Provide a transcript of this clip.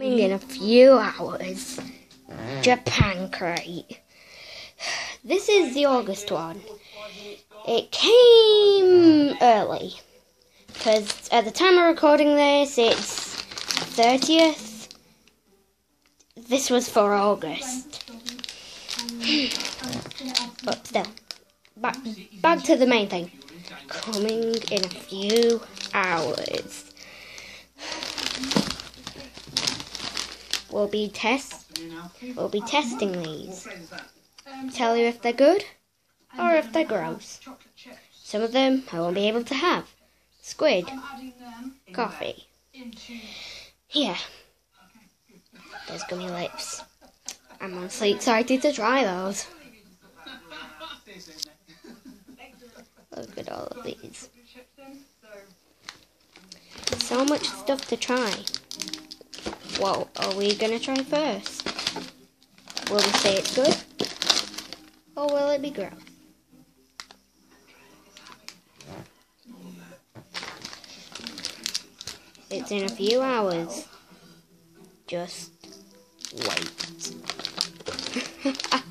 In a few hours, Japan crate. This is the August one. It came early because at the time of recording this, it's 30th. This was for August. But still, back to the main thing. Coming in a few hours. We'll be testing these. Tell you if they're good or if they're gross. Some of them I won't be able to have. Squid, coffee. Yeah. There's gummy lips. I'm honestly excited to try those. Look at all of these. So much stuff to try. What are we going to try first? Will we say it's good? Or will it be gross? It's in a few hours. Just wait.